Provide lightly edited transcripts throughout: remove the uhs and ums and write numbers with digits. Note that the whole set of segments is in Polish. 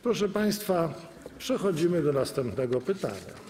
Proszę Państwa, przechodzimy do następnego pytania.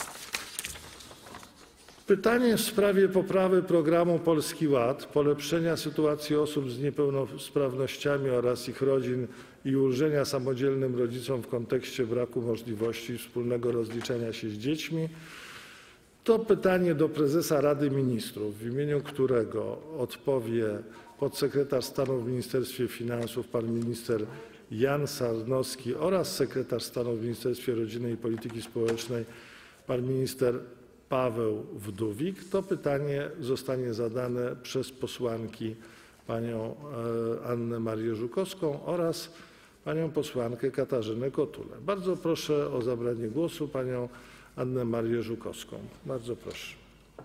Pytanie w sprawie poprawy programu Polski Ład, polepszenia sytuacji osób z niepełnosprawnościami oraz ich rodzin i ulżenia samodzielnym rodzicom w kontekście braku możliwości wspólnego rozliczania się z dziećmi. To pytanie do prezesa Rady Ministrów, w imieniu którego odpowie podsekretarz stanu w Ministerstwie Finansów pan minister Jan Sarnowski oraz sekretarz stanu w Ministerstwie Rodziny i Polityki Społecznej pan minister Paweł Wdówik. To pytanie zostanie zadane przez posłanki panią Annę Marię Żukowską oraz panią posłankę Katarzynę Kotulę. Bardzo proszę o zabranie głosu panią Annę Marię Żukowską. Bardzo proszę.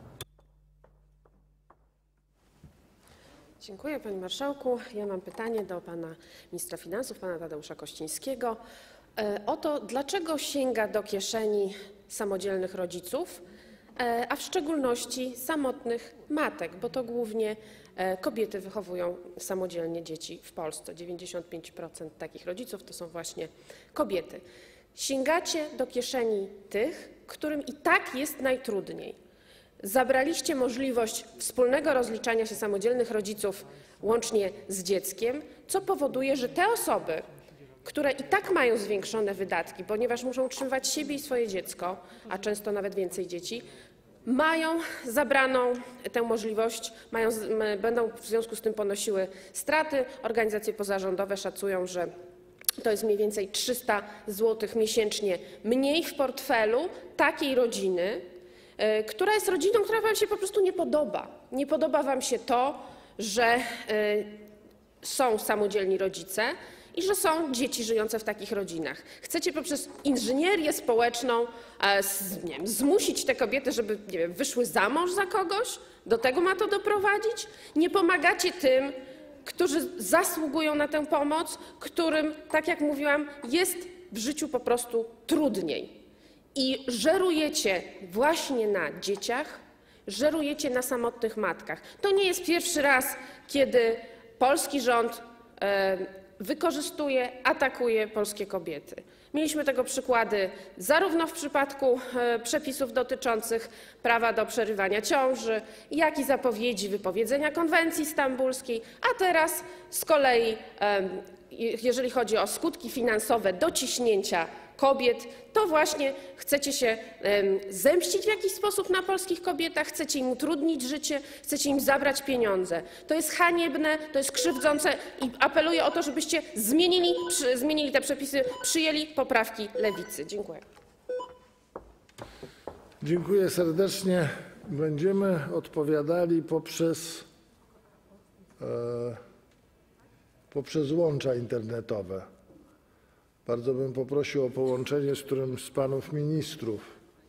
Dziękuję, panie marszałku. Ja mam pytanie do pana ministra finansów, pana Tadeusza Kościńskiego, o to, dlaczego sięga do kieszeni samodzielnych rodziców, a w szczególności samotnych matek, bo to głównie kobiety wychowują samodzielnie dzieci w Polsce. 95% takich rodziców to są właśnie kobiety. Sięgacie do kieszeni tych, którym i tak jest najtrudniej. Zabraliście możliwość wspólnego rozliczania się samodzielnych rodziców łącznie z dzieckiem, co powoduje, że te osoby, które i tak mają zwiększone wydatki, ponieważ muszą utrzymywać siebie i swoje dziecko, a często nawet więcej dzieci, mają zabraną tę możliwość, będą w związku z tym ponosiły straty. Organizacje pozarządowe szacują, że to jest mniej więcej 300 zł miesięcznie mniej w portfelu takiej rodziny, która jest rodziną, która wam się po prostu nie podoba. Nie podoba wam się to, że są samodzielni rodzice i że są dzieci żyjące w takich rodzinach. Chcecie poprzez inżynierię społeczną zmusić te kobiety, żeby wyszły za mąż za kogoś? Do tego ma to doprowadzić? Nie pomagacie tym, którzy zasługują na tę pomoc, którym, tak jak mówiłam, jest w życiu po prostu trudniej. I żerujecie właśnie na dzieciach, żerujecie na samotnych matkach. To nie jest pierwszy raz, kiedy polski rząd wykorzystuje, atakuje polskie kobiety. Mieliśmy tego przykłady zarówno w przypadku przepisów dotyczących prawa do przerywania ciąży, jak i zapowiedzi wypowiedzenia konwencji stambulskiej, a teraz z kolei, jeżeli chodzi o skutki finansowe dociśnięcia kobiet, to właśnie chcecie się zemścić w jakiś sposób na polskich kobietach, chcecie im utrudnić życie, chcecie im zabrać pieniądze. To jest haniebne, to jest krzywdzące i apeluję o to, żebyście zmienili te przepisy, przyjęli poprawki Lewicy. Dziękuję. Dziękuję serdecznie. Będziemy odpowiadali poprzez łącza internetowe. Bardzo bym poprosił o połączenie z którymś z panów ministrów.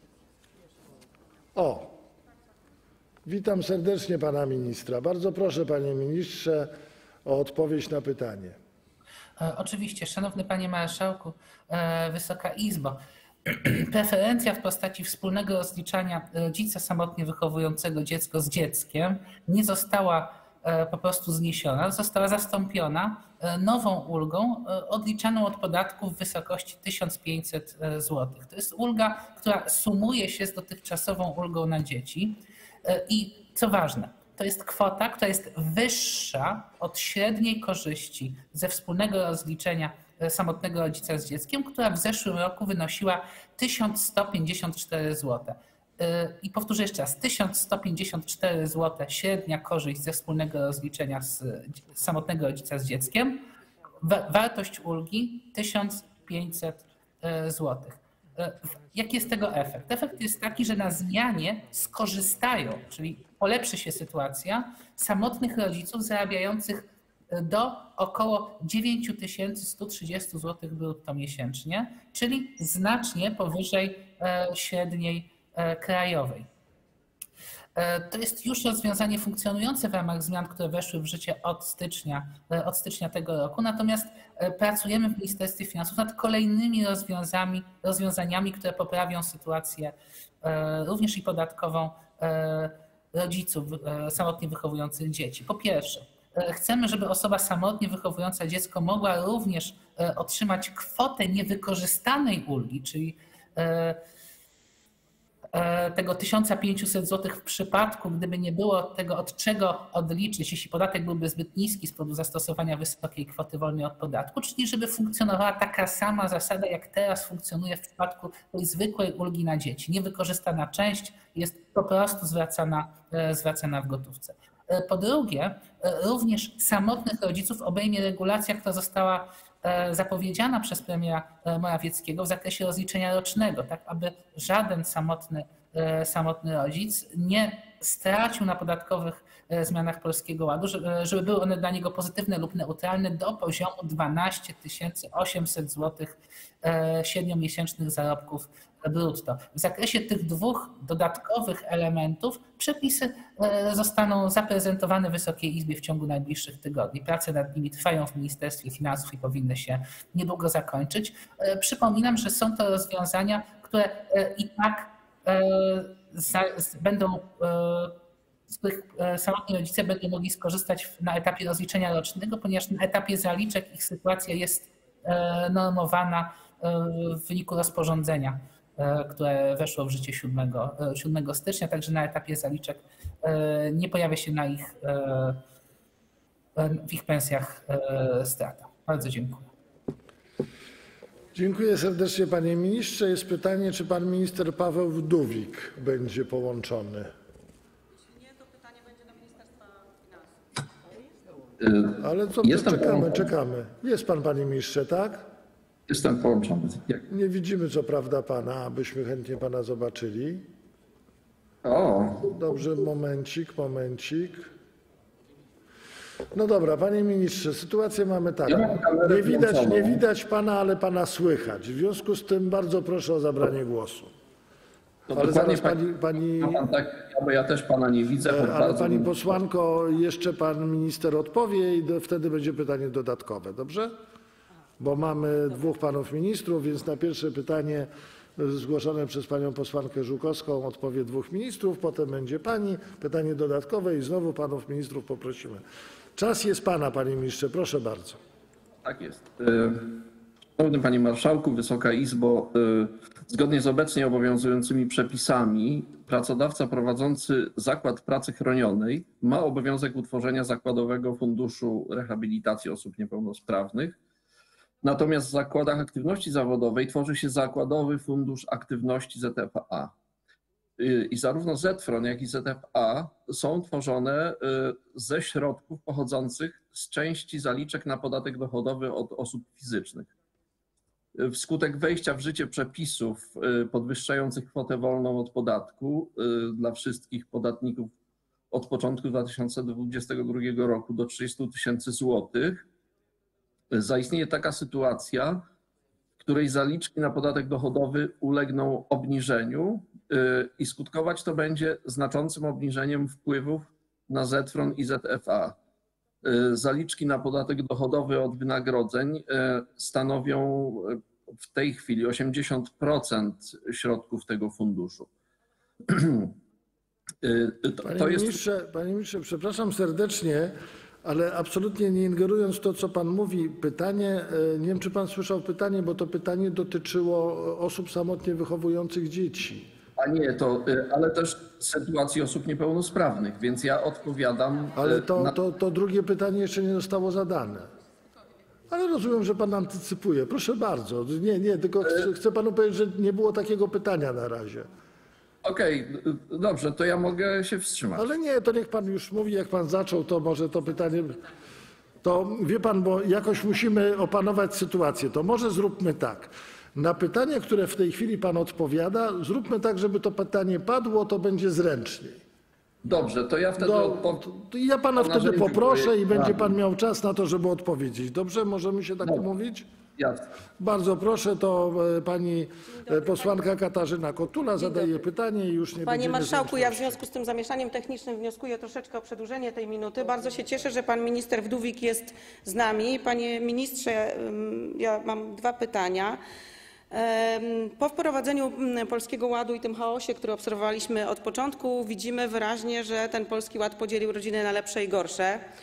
Witam serdecznie pana ministra. Bardzo proszę, panie ministrze, o odpowiedź na pytanie. Oczywiście, szanowny panie marszałku, Wysoka Izbo. Preferencja w postaci wspólnego rozliczania rodzica samotnie wychowującego dziecko z dzieckiem nie została po prostu zniesiona, została zastąpiona nową ulgą odliczaną od podatku w wysokości 1500 zł. To jest ulga, która sumuje się z dotychczasową ulgą na dzieci i co ważne, to jest kwota, która jest wyższa od średniej korzyści ze wspólnego rozliczenia samotnego rodzica z dzieckiem, która w zeszłym roku wynosiła 1154 zł. I powtórzę jeszcze raz, 1154 zł średnia korzyść ze wspólnego rozliczenia samotnego rodzica z dzieckiem, wartość ulgi 1500 zł. Jaki jest tego efekt? Efekt jest taki, że na zmianie skorzystają, czyli polepszy się sytuacja samotnych rodziców zarabiających do około 9130 zł brutto miesięcznie, czyli znacznie powyżej średniej krajowej. To jest już rozwiązanie funkcjonujące w ramach zmian, które weszły w życie od stycznia tego roku, natomiast pracujemy w Ministerstwie Finansów nad kolejnymi rozwiązaniami, które poprawią sytuację również i podatkową rodziców samotnie wychowujących dzieci. Po pierwsze, Chcemy, żeby osoba samotnie wychowująca dziecko mogła również otrzymać kwotę niewykorzystanej ulgi, czyli tego 1500 zł w przypadku, gdyby nie było tego od czego odliczyć, jeśli podatek byłby zbyt niski z powodu zastosowania wysokiej kwoty wolnej od podatku, czyli żeby funkcjonowała taka sama zasada, jak teraz funkcjonuje w przypadku tej zwykłej ulgi na dzieci. Niewykorzystana część jest po prostu zwracana w gotówce. Po drugie, również samotnych rodziców obejmie regulacja, która została zapowiedziana przez premiera Morawieckiego w zakresie rozliczenia rocznego, tak aby żaden samotny rodzic nie stracił na podatkowych zmianach Polskiego Ładu, żeby były one dla niego pozytywne lub neutralne do poziomu 12 800 zł średniomiesięcznych zarobków brutto. W zakresie tych dwóch dodatkowych elementów przepisy zostaną zaprezentowane Wysokiej Izbie w ciągu najbliższych tygodni. Prace nad nimi trwają w Ministerstwie Finansów i powinny się niedługo zakończyć. Przypominam, że są to rozwiązania, które i tak będą, z których samotni rodzice będą mogli skorzystać na etapie rozliczenia rocznego, ponieważ na etapie zaliczek ich sytuacja jest normowana w wyniku rozporządzenia, które weszło w życie 7 stycznia, także na etapie zaliczek nie pojawia się w ich pensjach strata. Bardzo dziękuję. Dziękuję serdecznie, panie ministrze. Jest pytanie, czy pan minister Paweł Wdówik będzie połączony. Jeśli nie, to pytanie będzie do Ministerstwa Finansów. Ale co, czekamy. Jest pan, panie ministrze, tak? Jestem połączony. Nie widzimy co prawda pana, abyśmy chętnie pana zobaczyli. O, Dobrze, momencik. No dobra, panie ministrze, sytuację mamy taką. Ja mam kamerę Nie widać pana, ale pana słychać. W związku z tym bardzo proszę o zabranie głosu. to Ale dokładnie zaraz pani ma pan tak, bo ja też pana nie widzę. ale bardzo pani bym- posłanko, jeszcze pan minister odpowie i wtedy będzie pytanie dodatkowe, dobrze? Bo mamy dwóch panów ministrów, więc na pierwsze pytanie zgłoszone przez panią posłankę Żukowską odpowie dwóch ministrów, potem będzie pani, pytanie dodatkowe i znowu panów ministrów poprosimy. Czas jest pana, panie ministrze, proszę bardzo. Tak jest. Szanowny Panie Marszałku, Wysoka Izbo, zgodnie z obecnie obowiązującymi przepisami pracodawca prowadzący zakład pracy chronionej ma obowiązek utworzenia zakładowego funduszu rehabilitacji osób niepełnosprawnych. Natomiast w zakładach aktywności zawodowej tworzy się zakładowy fundusz aktywności ZFA. I zarówno ZFRON, jak i ZFA są tworzone ze środków pochodzących z części zaliczek na podatek dochodowy od osób fizycznych. Wskutek wejścia w życie przepisów podwyższających kwotę wolną od podatku dla wszystkich podatników od początku 2022 roku do 30 000 złotych, zaistnieje taka sytuacja, w której zaliczki na podatek dochodowy ulegną obniżeniu i skutkować to będzie znaczącym obniżeniem wpływów na ZFRON i ZFA. Zaliczki na podatek dochodowy od wynagrodzeń stanowią w tej chwili 80% środków tego funduszu. Panie ministrze, przepraszam serdecznie, ale absolutnie nie ingerując w to, co pan mówi, pytanie, nie wiem, czy pan słyszał pytanie, bo to pytanie dotyczyło osób samotnie wychowujących dzieci. A nie, ale też sytuacji osób niepełnosprawnych, więc ja odpowiadam. Ale to drugie pytanie jeszcze nie zostało zadane. Ale rozumiem, że pan antycypuje. Proszę bardzo. Nie, tylko chcę panu powiedzieć, że nie było takiego pytania na razie. Okej, dobrze, to ja mogę się wstrzymać. Ale nie, to niech pan już mówi, jak pan zaczął, to może to pytanie... To wie pan, bo jakoś musimy opanować sytuację. To może zróbmy tak. Na pytanie, które w tej chwili pan odpowiada, zróbmy tak, żeby to pytanie padło, to będzie zręczniej. Dobrze, to ja wtedy Ja pana wtedy narzędziu poproszę i będzie pan prawnym. miał czas na to, żeby odpowiedzieć. Dobrze? Możemy się tak umówić? Jasne. Bardzo proszę, to pani posłanka Katarzyna Kotula zadaje pytanie i już nie Panie będziemy Marszałku, ja w zręczności. związku z tym zamieszaniem technicznym wnioskuję troszeczkę o przedłużenie tej minuty. Bardzo się cieszę, że pan minister Wdówik jest z nami. Panie ministrze, ja mam dwa pytania. Po wprowadzeniu Polskiego Ładu i tym chaosie, który obserwowaliśmy od początku, widzimy wyraźnie, że ten Polski Ład podzielił rodziny na lepsze i gorsze.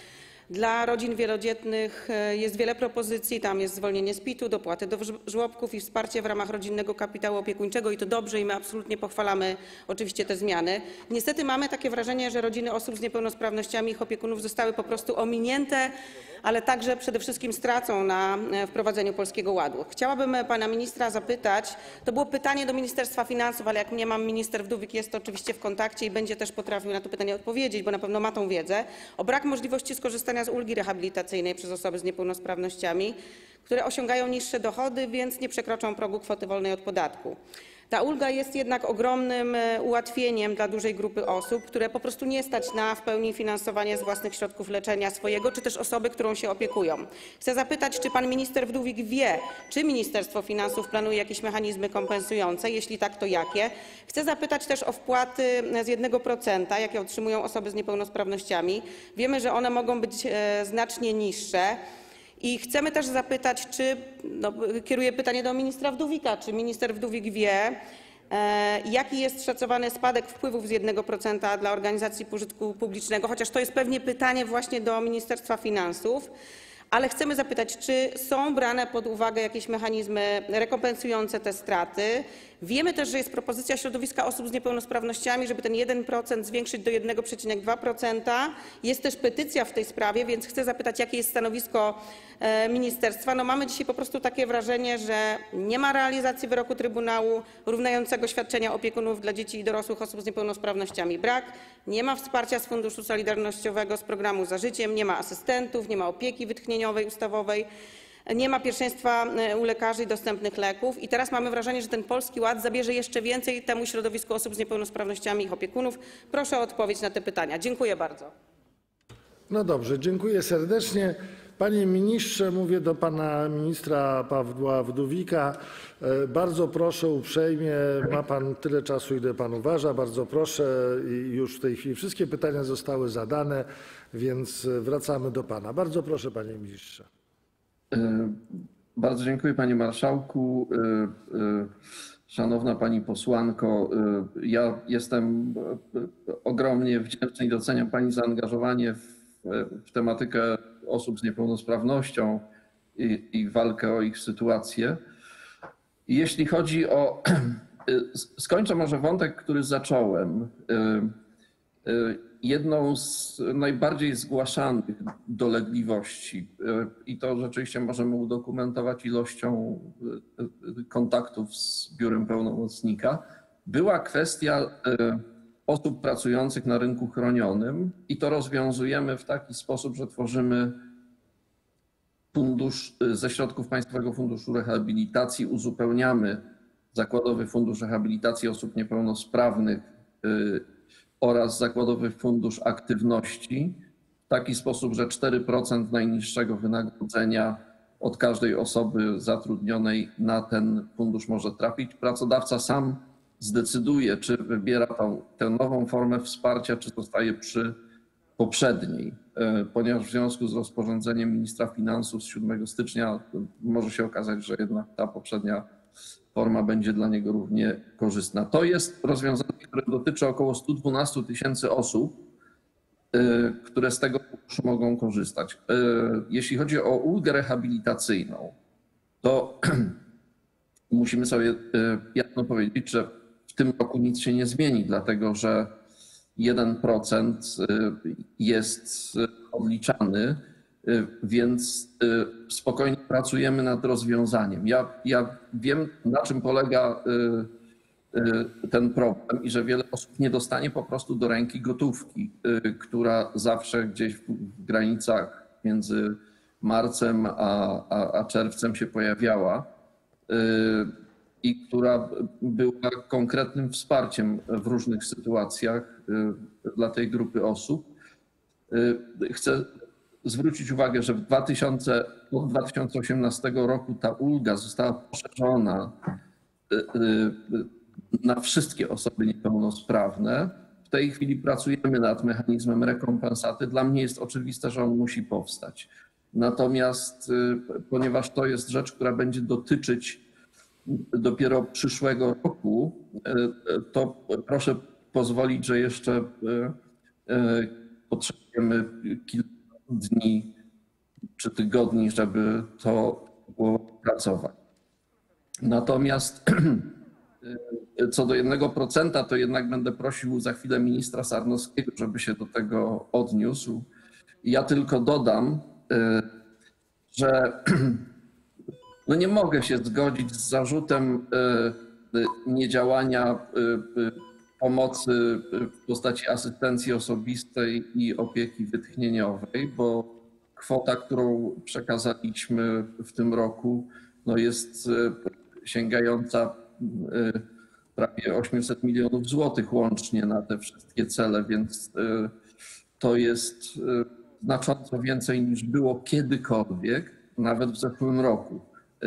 Dla rodzin wielodzietnych jest wiele propozycji, tam jest zwolnienie z PIT-u, dopłaty do żłobków i wsparcie w ramach rodzinnego kapitału opiekuńczego i to dobrze i my absolutnie pochwalamy oczywiście te zmiany. Niestety mamy takie wrażenie, że rodziny osób z niepełnosprawnościami i ich opiekunów zostały po prostu ominięte, ale także przede wszystkim stracą na wprowadzeniu Polskiego Ładu. Chciałabym pana ministra zapytać, to było pytanie do Ministerstwa Finansów, ale jak nie mam, minister Wdówik jest to oczywiście w kontakcie i będzie też potrafił na to pytanie odpowiedzieć, bo na pewno ma tą wiedzę, o brak możliwości skorzystania z ulgi rehabilitacyjnej przez osoby z niepełnosprawnościami, które osiągają niższe dochody, więc nie przekroczą progu kwoty wolnej od podatku. Ta ulga jest jednak ogromnym ułatwieniem dla dużej grupy osób, które po prostu nie stać na w pełni finansowanie z własnych środków leczenia swojego, czy też osoby, którą się opiekują. Chcę zapytać, czy pan minister Wdówik wie, czy Ministerstwo Finansów planuje jakieś mechanizmy kompensujące, jeśli tak, to jakie? Chcę zapytać też o wpłaty z 1%, jakie otrzymują osoby z niepełnosprawnościami. Wiemy, że one mogą być znacznie niższe. I chcemy też zapytać, kieruję pytanie do ministra Wdówika, czy minister Wdówik wie, jaki jest szacowany spadek wpływów z 1% dla organizacji pożytku publicznego, chociaż to jest pewnie pytanie właśnie do Ministerstwa Finansów, ale chcemy zapytać, czy są brane pod uwagę jakieś mechanizmy rekompensujące te straty. Wiemy też, że jest propozycja środowiska osób z niepełnosprawnościami, żeby ten 1% zwiększyć do 1,2%. Jest też petycja w tej sprawie, więc chcę zapytać, jakie jest stanowisko ministerstwa. Mamy dzisiaj po prostu takie wrażenie, że nie ma realizacji wyroku Trybunału równającego świadczenia opiekunów dla dzieci i dorosłych osób z niepełnosprawnościami. Brak, nie ma wsparcia z Funduszu Solidarnościowego, z programu Za Życiem, nie ma asystentów, nie ma opieki wytchnieniowej, ustawowej. Nie ma pierwszeństwa u lekarzy i dostępnych leków i teraz mamy wrażenie, że ten Polski Ład zabierze jeszcze więcej temu środowisku osób z niepełnosprawnościami i ich opiekunów. Proszę o odpowiedź na te pytania. Dziękuję bardzo. No dobrze, dziękuję serdecznie. Panie ministrze, mówię do pana ministra Pawła Wdówika. Bardzo proszę uprzejmie, ma pan tyle czasu, ile pan uważa. Bardzo proszę i już w tej chwili wszystkie pytania zostały zadane, więc wracamy do pana. Bardzo proszę, panie ministrze. Bardzo dziękuję, panie marszałku. Szanowna pani posłanko, ja jestem ogromnie wdzięczny i doceniam pani zaangażowanie w tematykę osób z niepełnosprawnością i walkę o ich sytuację. Jeśli chodzi o... Skończę może wątek, który zacząłem. Jedną z najbardziej zgłaszanych dolegliwości, i to rzeczywiście możemy udokumentować ilością kontaktów z biurem pełnomocnika, była kwestia osób pracujących na rynku chronionym i to rozwiązujemy w taki sposób, że tworzymy fundusz ze środków Państwowego Funduszu Rehabilitacji, uzupełniamy Zakładowy Fundusz Rehabilitacji Osób Niepełnosprawnych oraz Zakładowy Fundusz Aktywności w taki sposób, że 4% najniższego wynagrodzenia od każdej osoby zatrudnionej na ten fundusz może trafić. Pracodawca sam zdecyduje, czy wybiera tę nową formę wsparcia, czy zostaje przy poprzedniej, ponieważ w związku z rozporządzeniem ministra finansów z 7 stycznia może się okazać, że jednak ta poprzednia forma będzie dla niego równie korzystna. To jest rozwiązanie, które dotyczy około 112 000 osób, które z tego funduszu mogą korzystać. Jeśli chodzi o ulgę rehabilitacyjną, to musimy sobie jasno powiedzieć, że w tym roku nic się nie zmieni, dlatego że 1% jest odliczany, więc spokojnie pracujemy nad rozwiązaniem. Ja wiem, na czym polega ten problem i że wiele osób nie dostanie po prostu do ręki gotówki, która zawsze gdzieś w granicach między marcem a czerwcem się pojawiała i która była konkretnym wsparciem w różnych sytuacjach dla tej grupy osób. Chcę zwrócić uwagę, że od 2018 roku ta ulga została poszerzona na wszystkie osoby niepełnosprawne. W tej chwili pracujemy nad mechanizmem rekompensaty. Dla mnie jest oczywiste, że on musi powstać. Natomiast ponieważ to jest rzecz, która będzie dotyczyć dopiero przyszłego roku, to proszę pozwolić, że jeszcze potrzebujemy kilka dni czy tygodni, żeby to było pracować. Natomiast co do 1%, to jednak będę prosił za chwilę ministra Sarnowskiego, żeby się do tego odniósł. Ja tylko dodam, że no nie mogę się zgodzić z zarzutem niedziałania pomocy w postaci asystencji osobistej i opieki wytchnieniowej, bo kwota, którą przekazaliśmy w tym roku, no jest sięgająca prawie 800 milionów złotych łącznie na te wszystkie cele, więc to jest znacząco więcej niż było kiedykolwiek, nawet w zeszłym roku.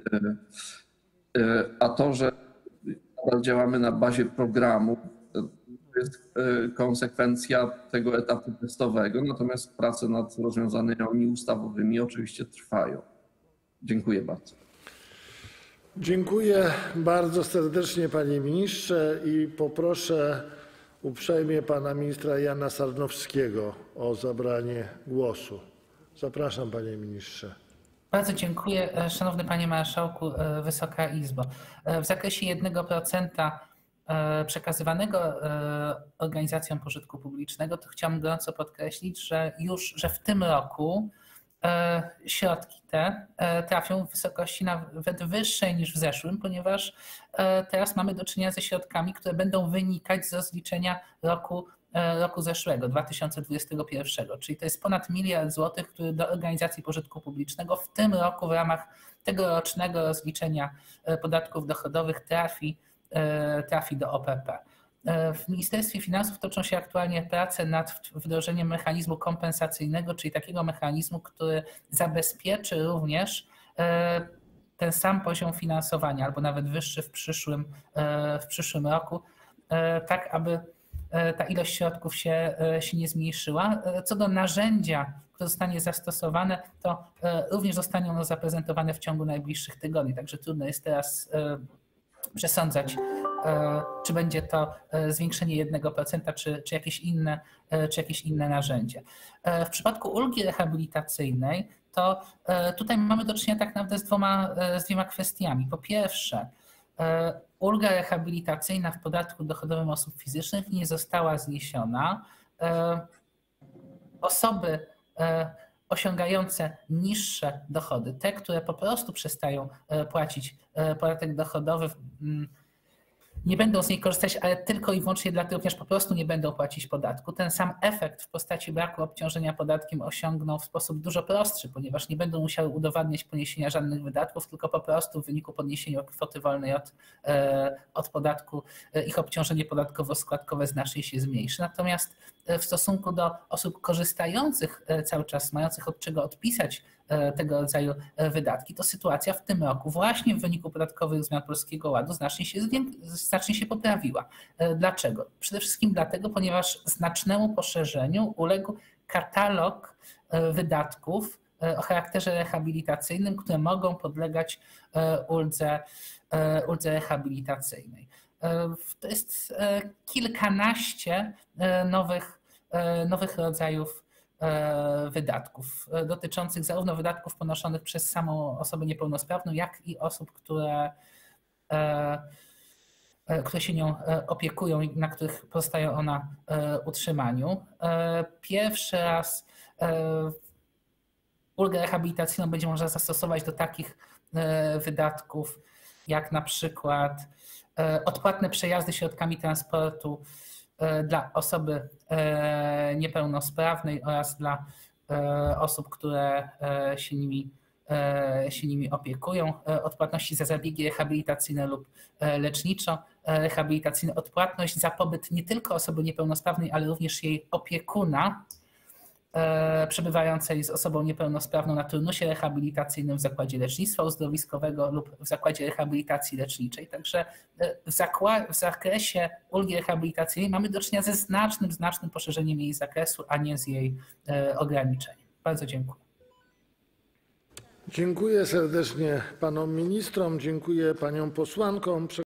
A to, że nadal działamy na bazie programu, to jest konsekwencja tego etapu testowego, natomiast prace nad rozwiązaniami ustawowymi oczywiście trwają. Dziękuję bardzo. Dziękuję bardzo serdecznie, panie ministrze, i poproszę uprzejmie pana ministra Jana Sarnowskiego o zabranie głosu. Zapraszam, panie ministrze. Bardzo dziękuję. Szanowny Panie Marszałku, Wysoka Izbo. W zakresie 1% przekazywanego organizacjom pożytku publicznego, to chciałbym gorąco podkreślić, że w tym roku środki te trafią w wysokości nawet wyższej niż w zeszłym, ponieważ teraz mamy do czynienia ze środkami, które będą wynikać z rozliczenia roku zeszłego, 2021, czyli to jest ponad 1 miliard złotych, który do organizacji pożytku publicznego w tym roku w ramach tegorocznego rozliczenia podatków dochodowych trafi do OPP. W Ministerstwie Finansów toczą się aktualnie prace nad wdrożeniem mechanizmu kompensacyjnego, czyli takiego mechanizmu, który zabezpieczy również ten sam poziom finansowania, albo nawet wyższy w przyszłym roku, tak aby ta ilość środków się nie zmniejszyła. Co do narzędzia, które zostanie zastosowane, to również zostanie ono zaprezentowane w ciągu najbliższych tygodni, także trudno jest teraz przesądzać, czy będzie to zwiększenie 1%, czy jakieś inne narzędzie. W przypadku ulgi rehabilitacyjnej, to tutaj mamy do czynienia tak naprawdę z dwiema kwestiami. Po pierwsze, ulga rehabilitacyjna w podatku dochodowym osób fizycznych nie została zniesiona. Osoby osiągające niższe dochody, te, które po prostu przestają płacić podatek dochodowy, nie będą z niej korzystać, ale tylko i wyłącznie dlatego, ponieważ po prostu nie będą płacić podatku. Ten sam efekt w postaci braku obciążenia podatkiem osiągną w sposób dużo prostszy, ponieważ nie będą musiały udowadniać poniesienia żadnych wydatków, tylko po prostu w wyniku podniesienia kwoty wolnej od podatku ich obciążenie podatkowo-składkowe znacznie się zmniejszy. Natomiast w stosunku do osób korzystających cały czas, mających od czego odpisać tego rodzaju wydatki, to sytuacja w tym roku właśnie w wyniku podatkowych zmian Polskiego Ładu znacznie się poprawiła. Dlaczego? Przede wszystkim dlatego, ponieważ znacznemu poszerzeniu uległ katalog wydatków o charakterze rehabilitacyjnym, które mogą podlegać uldze rehabilitacyjnej. To jest kilkanaście nowych rodzajów wydatków dotyczących zarówno wydatków ponoszonych przez samą osobę niepełnosprawną, jak i osób, które się nią opiekują i na których pozostaje ona utrzymaniu. Pierwszy raz ulgę rehabilitacyjną będzie można zastosować do takich wydatków, jak na przykład odpłatne przejazdy środkami transportu dla osoby niepełnosprawnej oraz dla osób, które się nimi opiekują, odpłatności za zabiegi rehabilitacyjne lub leczniczo-rehabilitacyjne, odpłatność za pobyt nie tylko osoby niepełnosprawnej, ale również jej opiekuna przebywającej z osobą niepełnosprawną na turnusie rehabilitacyjnym w zakładzie lecznictwa uzdrowiskowego lub w zakładzie rehabilitacji leczniczej. Także w zakresie ulgi rehabilitacyjnej mamy do czynienia ze znacznym poszerzeniem jej zakresu, a nie z jej ograniczeniem. Bardzo dziękuję. Dziękuję serdecznie panom ministrom, dziękuję paniom posłankom.